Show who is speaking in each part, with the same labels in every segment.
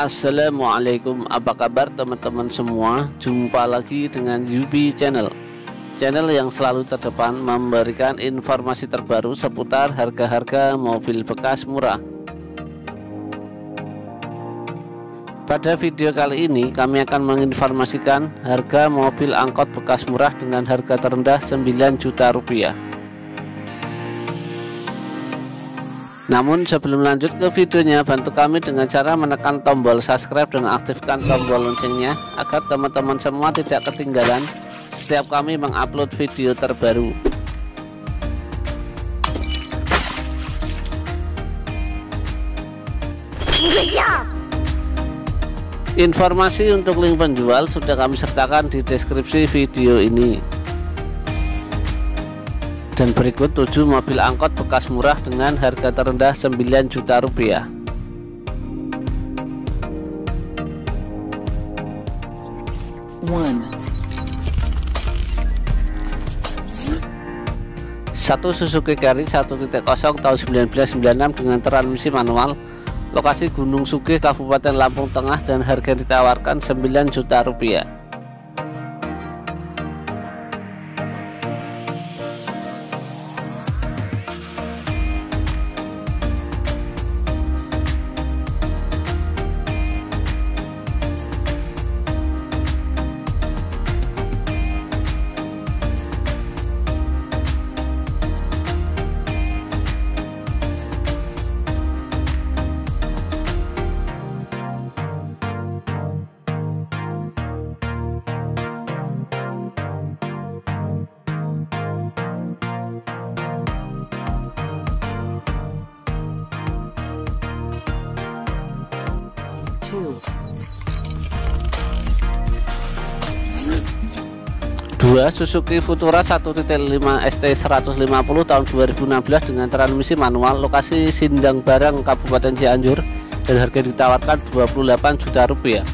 Speaker 1: Assalamualaikum, apa kabar teman-teman semua? Jumpa lagi dengan Yubi Channel, channel yang selalu terdepan memberikan informasi terbaru seputar harga-harga mobil bekas murah. Pada video kali ini kami akan menginformasikan harga mobil angkot bekas murah dengan harga terendah 9 juta rupiah. Namun sebelum lanjut ke videonya, bantu kami dengan cara menekan tombol subscribe dan aktifkan tombol loncengnya agar teman-teman semua tidak ketinggalan setiap kami mengupload video terbaru. Informasi untuk link penjual sudah kami sertakan di deskripsi video ini. Dan berikut 7 mobil angkot bekas murah dengan harga terendah 9 juta rupiah. Satu Suzuki Carry 1.0 tahun 1996 dengan transmisi manual, lokasi Gunung Sugih, Kabupaten Lampung Tengah, dan harga ditawarkan 9 juta rupiah. Dua Suzuki Futura 1.5 ST 150 tahun 2016 dengan transmisi manual, lokasi Sindang Barang, Kabupaten Cianjur, dan harga ditawarkan 28 juta rupiah.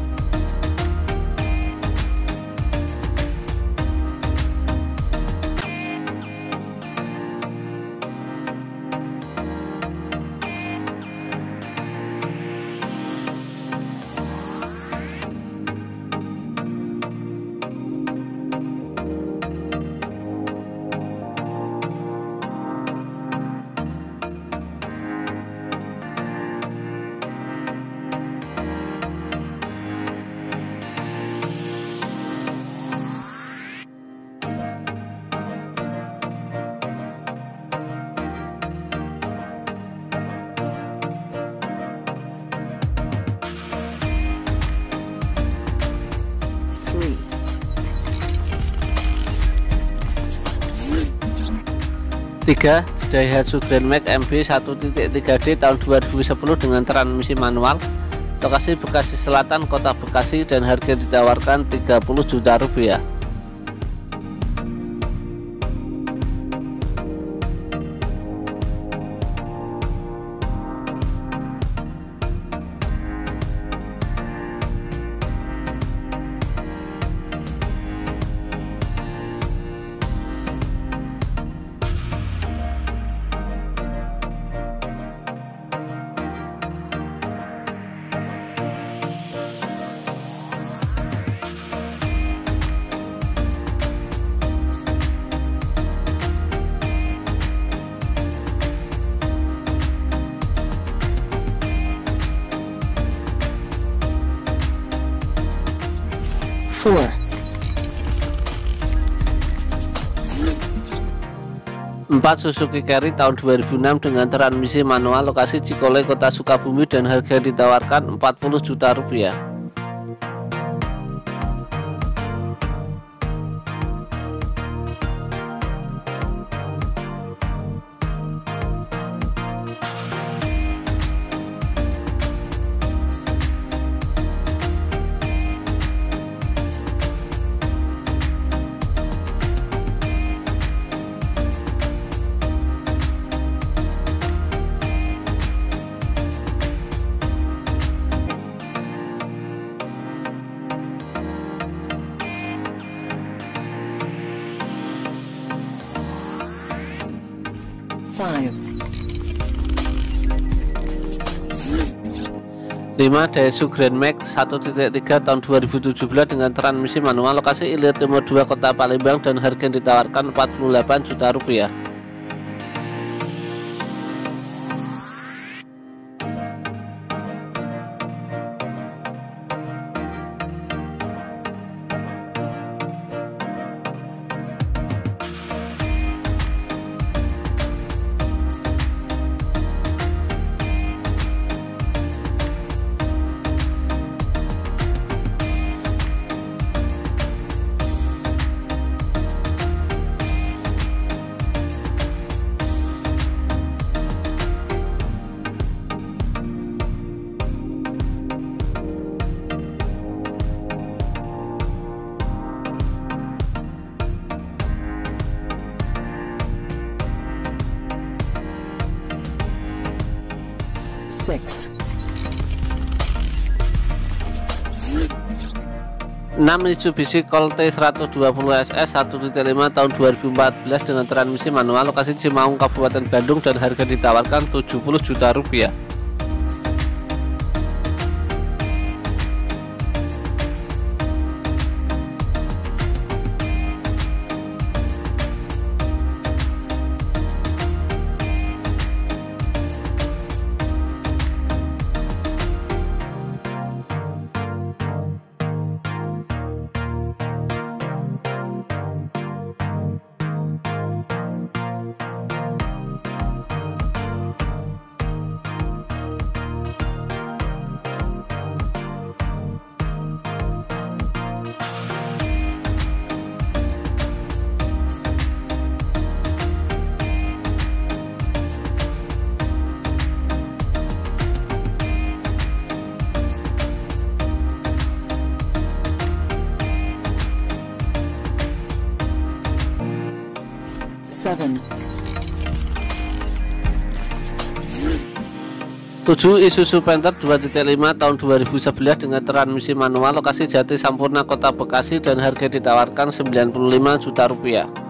Speaker 1: Tiga Daihatsu Grand Max MB 1.3D tahun 2010 dengan transmisi manual, lokasi Bekasi Selatan, Kota Bekasi, dan harga ditawarkan 30 juta rupiah. Empat Suzuki Carry tahun 2006 dengan transmisi manual, lokasi Cikole, Kota Sukabumi, dan harga ditawarkan 40 juta rupiah. 5 5. Daihatsu Grand Max 1.3 tahun 2017 dengan transmisi manual, lokasi Ilir Timur 2 Kota Palembang, dan harga yang ditawarkan 48 juta rupiah.
Speaker 2: Six.
Speaker 1: 6. Mitsubishi Colt 120 SS 1.5 tahun 2014 dengan transmisi manual, lokasi Cimaung Kabupaten Bandung, dan harga ditawarkan 70 juta rupiah.
Speaker 2: Seven.
Speaker 1: 7. Isuzu Panther 2.5 tahun 2011 dengan transmisi manual, lokasi Jati Sampurna Kota Bekasi, dan harga ditawarkan 95 juta rupiah.